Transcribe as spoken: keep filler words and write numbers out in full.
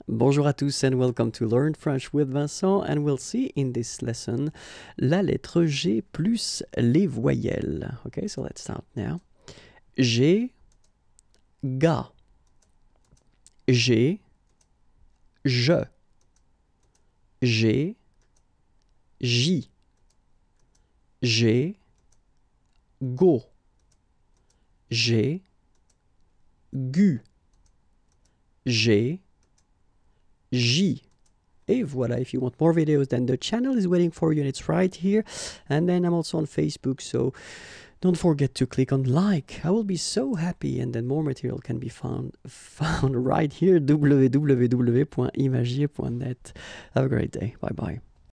Bonjour à tous and welcome to Learn French with Vincent, and we'll see in this lesson la lettre G plus les voyelles. Okay, so let's start now. G, ga. G, je. G, j. G, go. G, gu. G, J. Et voilà, if you want more videos, then the channel is waiting for you and it's right here. And then I'm also on Facebook, so don't forget to click on like. I will be so happy, and then more material can be found found right here, w w w point imagier point net. Have a great day. Bye bye.